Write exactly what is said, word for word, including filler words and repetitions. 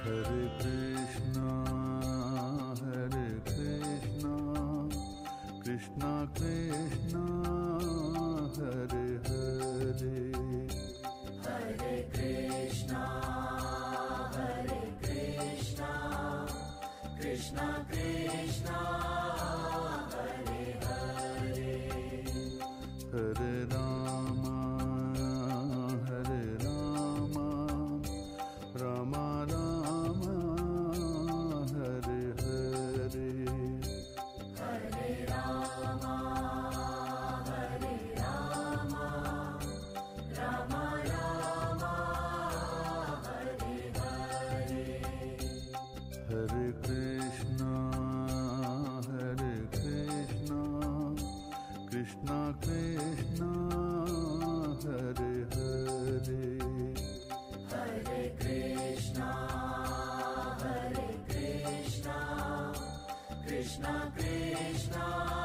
Hare Krishna, Hare Krishna, Krishna Krishna, Hare Hare. Hare Krishna, Hare Krishna, Krishna Krishna, Hare Hare. Hare Rama, Hare Rama, Rama Rama, Hare Hare. Hare Rama, Hare Rama, Rama Rama, Hare Hare. Hare Krishna, Hare Krishna, Krishna Krishna, Hare Hare. Hare Krishna, Hare Krishna, Krishna Krishna,